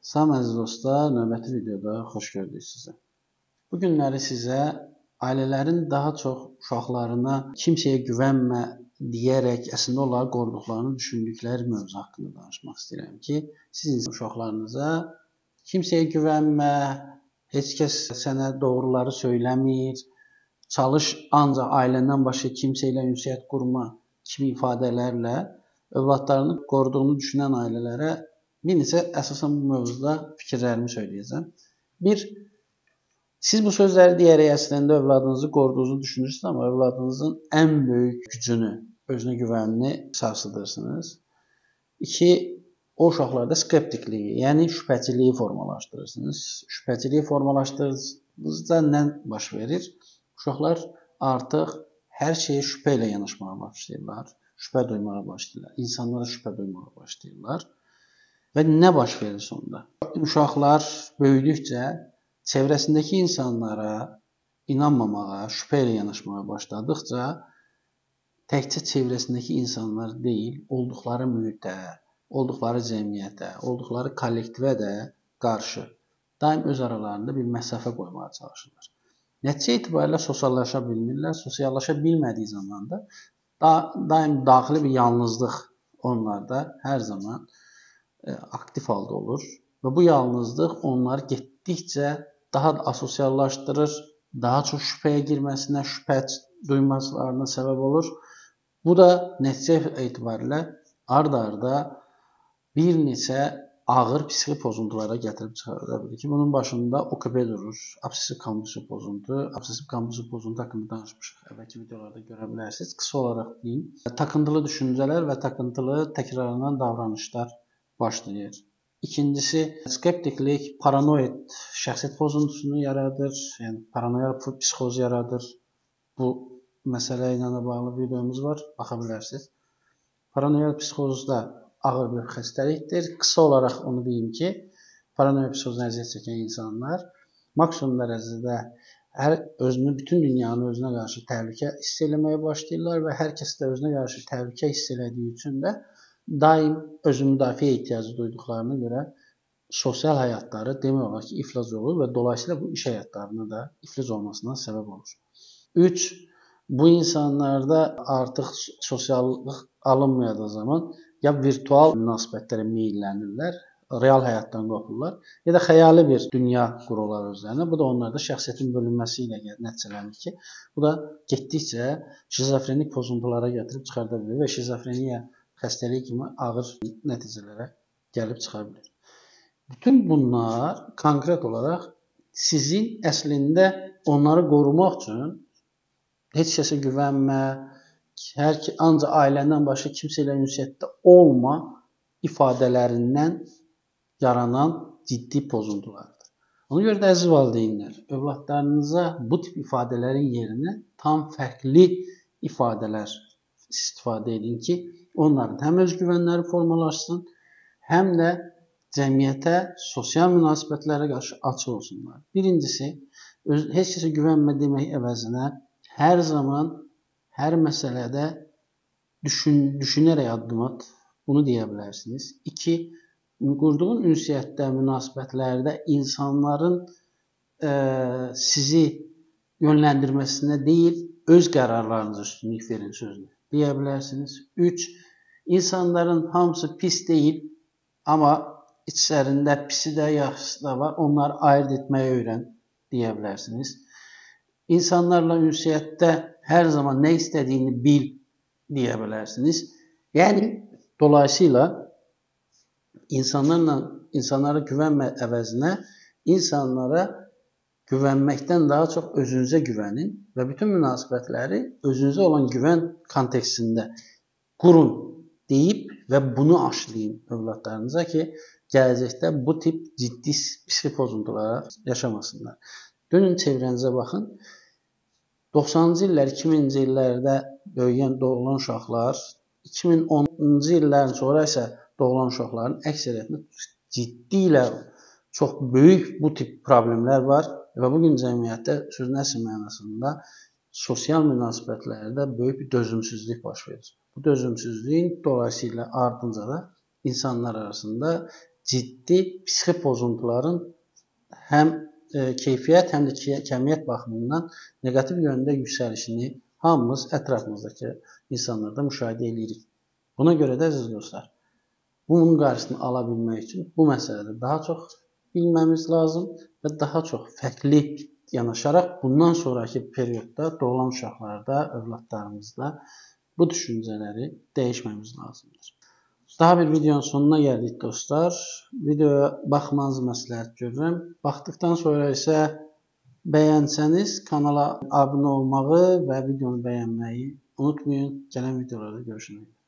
Salam əziz dostlar, növbəti videoda xoş gördük sizə. Bu günləri sizə ailələrin daha çox uşaqlarına kimsəyə güvənmə deyərək əslində onları qoruduqlarını düşündükləri mövzu haqqında danışmaq istəyirəm ki, siz uşaqlarınıza kimsəyə güvənmə, heç kəs sənə doğruları söyləmir, çalış ancaq ailəndən başqa kimsə ilə ünsiyyət qurma kimi ifadələrlə övladlarını qoruduğunu düşünən ailələrə bir neçə əsasən bu mövzuda fikirlərimi söyləyəcəm. Bir, siz bu sözləri deyərək əslində övladınızı qoruduğunuzu düşünürsünüz, amma övladınızın ən böyük gücünü, özünə güvənini sarsıdırsınız. İki, o uşaqlarda skeptikliyi, yəni şübhəciliyi formalaşdırırsınız. Şübhəciliyi formalaşdırdığınızda nə baş verir? Uşaqlar artıq hər şeyə şübhə ilə yanaşmağa başlayırlar, şübhə duymağa başlayırlar, insanlara şübhə duymağa başlayırlar. Və nə baş verir sonunda? Uşaqlar böyüdükcə çevrəsindəki insanlara inanmamağa, şübhə ilə yanaşmağa başladıqca təkcə çevrəsindəki insanlar deyil, olduqları mühitə, olduqları cəmiyyətə, olduqları kollektivə də qarşı daim öz aralarında bir məsafə qoymağa çalışırlar. Nəticə etibarilə sosiallaşa bilmirlər. Sosiallaşa bilmədiyi zaman da daim daxili bir yalnızlıq onlarda hər zaman aktiv halda olur və bu yalnızlıq onları getdikcə daha da asosiallaşdırır, daha çox şübhəyə girməsinə, şübhə duymaslarına səbəb olur. Bu da nəticə etibarilə ard-arda bir neçə ağır psixi pozuntulara gətirib çıxarda bilir ki, bunun başında OKB durur, obsessiv-kompulsiv pozuntu. Obsessiv-kompulsiv pozuntu haqqında danışmışıq, əvvəlki videolarda görə bilərsiniz. Qısa olaraq deyim, takıntılı düşüncələr və takıntılı təkrarlanan davranışlar başlayır. İkincisi, skeptiklik, paranoid şəxsiyyət pozuntusunu yaradır, yəni paranoyal psixoz yaradır. Bu məsələ ilə bağlı videomuz var, baxa bilərsiniz. Paranoyal psixoz da ağır bir xəstəlikdir. Qısa olaraq onu deyim ki, paranoyal psixozdan əziyyət çəkən insanlar maksimum dərəcədə bütün dünyanı özünə qarşı təhlükə hiss etməyə başlayırlar və hər kəs də özünə qarşı təhlükə hiss etdiyi üçün də daim özü müdafiə ehtiyacı duyduqlarına görə sosial həyatları demək olar ki, iflas olur və dolayısıyla bu iş həyatlarına da iflas olmasına səbəb olur. 3. Bu insanlarda artıq sosiallıq alınmayacağı zaman ya virtual münasibətlərə meyllənirlər, real həyatdan qopurlar, ya da xəyali bir dünya qururlar özlərinə. Bu da onlarda şəxsiyyətin bölünməsi ilə nəticələnir ki, bu da getdikcə şizofrenik pozuntulara gətirib çıxarda bilir və şizofreniya xəstəlik kimi ağır nəticələrə gəlib çıxa bilir. Bütün bunlar konkret olaraq sizin əslində onları qorumaq üçün heç kəsə güvənmə, ancaq ailəndən başqa kimsə ilə ünsiyyətdə olma ifadələrindən yaranan ciddi pozuntulardır. Ona görə də əziz valideynlər, övladlarınıza bu tip ifadələrin yerinə tam fərqli ifadələr istifadə edin ki, onların həm özgüvənləri formalaşsın, həm də cəmiyyətə, sosial münasibətlərə qarşı açıq olsunlar. Birincisi, heç kəsə güvənmə demək əvəzinə hər zaman, hər məsələdə düşünərək addım at, bunu deyə bilərsiniz. 2. Qurduğun ünsiyyətdə, münasibətlərdə insanların sizi yönləndirməsinə deyil, öz qərarlarınıza üstünlük verin sözünü deyə bilərsiniz. 3. İnsanların hamısı pis deyil, amma içlərində pisi də, yaxşısı da var. Onları ayırt etməyi öyrən deyə bilərsiniz. İnsanlarla ünsiyyətdə hər zaman nə istədiyini bil deyə bilərsiniz. Yəni, dolayısıyla insanlara güvənmə əvəzinə insanlara güvənməkdən daha çox özünüzə güvənin və bütün münasibətləri özünüzə olan güvən kontekstində qurun deyib və bunu aşlayın övladlarınıza ki, gələcəkdə bu tip ciddi psixi pozuntulara yaşamasınlar. Dönün çevrənizə baxın. 90-cı illər, 2000-ci illərdə böyüyən, doğulan uşaqlar, 2010-cu illərin sonra isə doğulan uşaqların əksəriyyətində ciddi ilə çox böyük bu tip problemlər var və bugün cəmiyyətdə sözün əsl mənasında sosial münasibətlərdə böyük bir dözümsüzlük baş verir. Bu dözümsüzlüyün dolayısıyla ardınca da insanlar arasında ciddi psixi pozuntuların həm keyfiyyət, həm də kəmiyyət baxımından neqativ yöndə yüksəlişini hamımız ətrafımızdakı insanlarda müşahidə edirik. Buna görə də əziz dostlar, bunun qarşısını ala bilmək üçün bu məsələdə daha çox bilməmiz lazım və daha çox fərqli yanaşaraq bundan sonraki periodda doğulan uşaqlarda, övladlarımızda bu düşüncələri dəyişməmiz lazımdır. Daha bir videonun sonuna gəldik dostlar. Videoya baxmanızı məsləhət görürəm. Baxdıqdan sonra isə bəyənsəniz kanala abunə olmağı və videonu bəyənməyi unutmayın. Gələn videolarda görüşmək üzrə.